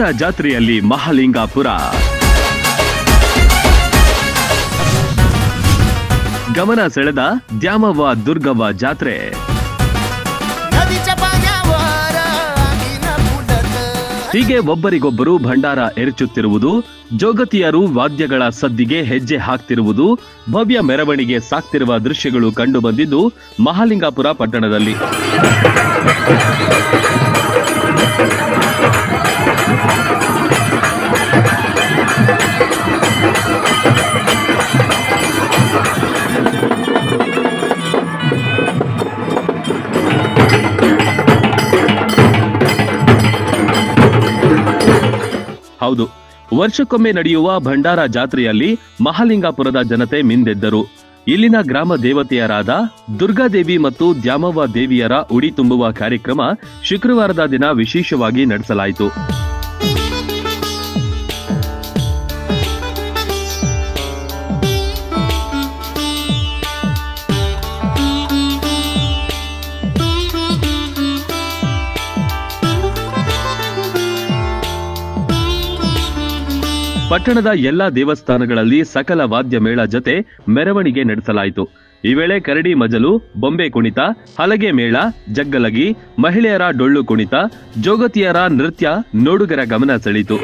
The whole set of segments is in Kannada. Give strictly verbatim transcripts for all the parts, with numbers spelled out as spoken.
ಜಾತ್ರೆಯಲ್ಲಿ ಮಹಾಲಿಂಗಾಪುರ. ಗಮನ ಸೆಳೆದ ದ್ಯಾಮವ್ವ ದುರ್ಗವ್ವ ಜಾತ್ರೆ. ಹೀಗೆ ಒಬ್ಬರಿಗೊಬ್ಬರು ಭಂಡಾರ ಎರಚುತ್ತಿರುವುದು, ಜೋಗತಿಯರು ವಾದ್ಯಗಳ ಸದ್ದಿಗೆ ಹೆಜ್ಜೆ ಹಾಕ್ತಿರುವುದು, ಭವ್ಯ ಮೆರವಣಿಗೆ ಸಾಕ್ತಿರುವ ದೃಶ್ಯಗಳು ಕಂಡುಬಂದಿದ್ದು ಮಹಾಲಿಂಗಾಪುರ ಪಟ್ಟಣದಲ್ಲಿ. ಹೌದು, ವರ್ಷಕ್ಕೊಮ್ಮೆ ನಡೆಯುವ ಭಂಡಾರ ಜಾತ್ರೆಯಲ್ಲಿ ಮಹಾಲಿಂಗಾಪುರದ ಜನತೆ ಮಿಂದೆದ್ದರು. ಇಲ್ಲಿನ ಗ್ರಾಮ ದೇವತೆಯರಾದ ದುರ್ಗಾದೇವಿ ಮತ್ತು ದ್ಯಾಮವ್ವ ದೇವಿಯರ ಉಡಿ ತುಂಬುವ ಕಾರ್ಯಕ್ರಮ ಶುಕ್ರವಾರದ ದಿನ ವಿಶೇಷವಾಗಿ ನಡೆಸಲಾಯಿತು. ಪಟ್ಟಣದ ಎಲ್ಲಾ ದೇವಸ್ಥಾನಗಳಲ್ಲಿ ಸಕಲ ವಾದ್ಯ ಮೇಳ ಜೊತೆ ಮೆರವಣಿಗೆ ನಡೆಸಲಾಯಿತು. ಈ ವೇಳೆ ಕರಡಿ ಮಜಲು, ಬೊಂಬೆ ಕುಣಿತ, ಹಲಗೆ ಮೇಳ, ಜಗ್ಗಲಗಿ, ಮಹಿಳೆಯರ ಡೊಳ್ಳು ಕುಣಿತ, ಜೋಗತಿಯರ ನೃತ್ಯ ನೋಡುಗರ ಗಮನ ಸೆಳೆಯಿತು.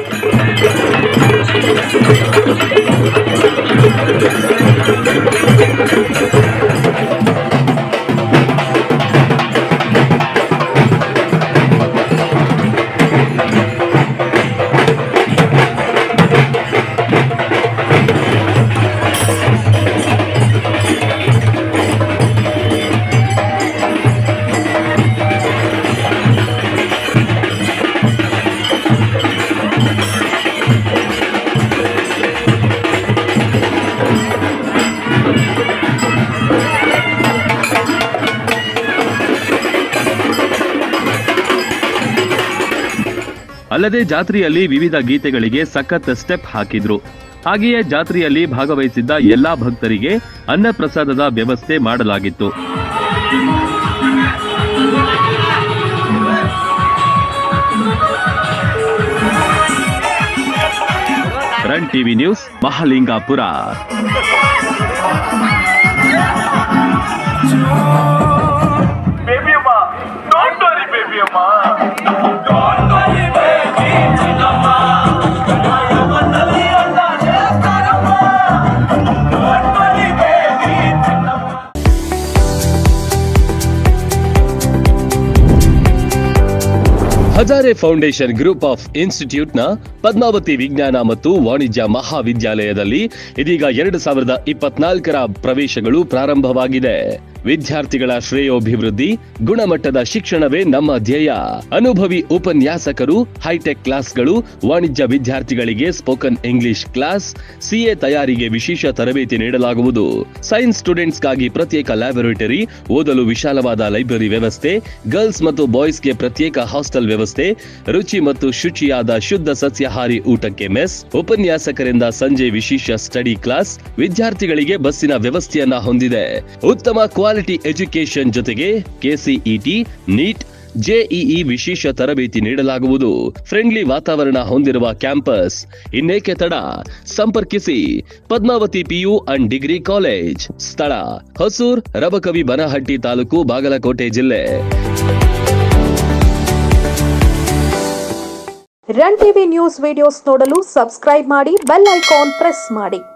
ಅಲ್ಲದೆ ಜಾತ್ರೆಯಲ್ಲಿ ವಿವಿಧ ಗೀತೆಗಳಿಗೆ ಸಖತ್ ಸ್ಟೆಪ್ ಹಾಕಿದ್ರು. ಹಾಗೆಯೇ ಜಾತ್ರೆಯಲ್ಲಿ ಭಾಗವಹಿಸಿದ್ದ ಎಲ್ಲಾ ಭಕ್ತರಿಗೆ ಅನ್ನಪ್ರಸಾದದ ವ್ಯವಸ್ಥೆ ಮಾಡಲಾಗಿತ್ತು. Run TV news, Mahalingapura. Hazare foundation group of ಇನ್ಸ್ಟಿಟ್ಯೂಟ್ನ ಪದ್ಮಾವತಿ ವಿಜ್ಞಾನ ಮತ್ತು ವಾಣಿಜ್ಯ ಮಹಾವಿದ್ಯಾಲಯದಲ್ಲಿ ಇದೀಗ ಎರಡು ಸಾವಿರದ ಇಪ್ಪತ್ನಾಲ್ಕರ ಪ್ರವೇಶಗಳು ಪ್ರಾರಂಭವಾಗಿದೆ. ವಿದ್ಯಾರ್ಥಿಗಳ ಶ್ರೇಯೋಭಿವೃದ್ಧಿ, ಗುಣಮಟ್ಟದ ಶಿಕ್ಷಣವೇ ನಮ್ಮ ಧ್ಯೇಯ. ಅನುಭವಿ ಉಪನ್ಯಾಸಕರು, ಹೈಟೆಕ್ ಕ್ಲಾಸ್ಗಳು, ವಾಣಿಜ್ಯ ವಿದ್ಯಾರ್ಥಿಗಳಿಗೆ ಸ್ಪೋಕನ್ ಇಂಗ್ಲಿಷ್ ಕ್ಲಾಸ್, ಸಿಎ ತಯಾರಿಗೆ ವಿಶೇಷ ತರಬೇತಿ ನೀಡಲಾಗುವುದು. ಸೈನ್ಸ್ ಸ್ಟೂಡೆಂಟ್ಸ್ಗಾಗಿ ಪ್ರತ್ಯೇಕ ಲ್ಯಾಬೊರೇಟರಿ, ಓದಲು ವಿಶಾಲವಾದ ಲೈಬ್ರರಿ ವ್ಯವಸ್ಥೆ, ಗರ್ಲ್ಸ್ ಮತ್ತು ಬಾಯ್ಸ್ಗೆ ಪ್ರತ್ಯೇಕ ಹಾಸ್ಟೆಲ್ ವ್ಯವಸ್ಥೆ, ರುಚಿ ಮತ್ತು ಶುಚಿಯಾದ ಶುದ್ಧ ಸಸ್ಯಾಹಾರಿ ಊಟಕ್ಕೆ ಮೆಸ್, ಉಪನ್ಯಾಸಕರಿಂದ ಸಂಜೆ ವಿಶೇಷ ಸ್ಟಡಿ ಕ್ಲಾಸ್, ವಿದ್ಯಾರ್ಥಿಗಳಿಗೆ ಬಸ್ಸಿನ ವ್ಯವಸ್ಥೆಯನ್ನ ಹೊಂದಿದೆ. ಉತ್ತಮ ಕ್ವಾಲಿಟಿ ಎಜುಕೇಶನ್ ಜೊತೆಗೆ ಕೆಸಿಇಟಿ, ನೀಟ್, ಜೆಇಇ ವಿಶೇಷ ತರಬೇತಿ ನೀಡಲಾಗುವುದು. ಫ್ರೆಂಡ್ಲಿ ವಾತಾವರಣ ಹೊಂದಿರುವ ಕ್ಯಾಂಪಸ್. ಇನ್ನೇಕೆ ತಡ, ಸಂಪರ್ಕಿಸಿ Padmavati PU and degree college. ಸ್ಥಳ ಹೊಸೂರ್, ರಬಕವಿ ಬನಹಟ್ಟಿ ತಾಲೂಕು, ಬಾಗಲಕೋಟೆ ಜಿಲ್ಲೆ. ರನ್ ಟಿವಿ ನ್ಯೂಸ್ ವಿಡಿಯೋಸ್ ನೋಡಲು ಸಬ್ಸ್ಕ್ರೈಬ್ ಮಾಡಿ, ಬೆಲ್ ಐಕಾನ್ ಪ್ರೆಸ್ ಮಾಡಿ.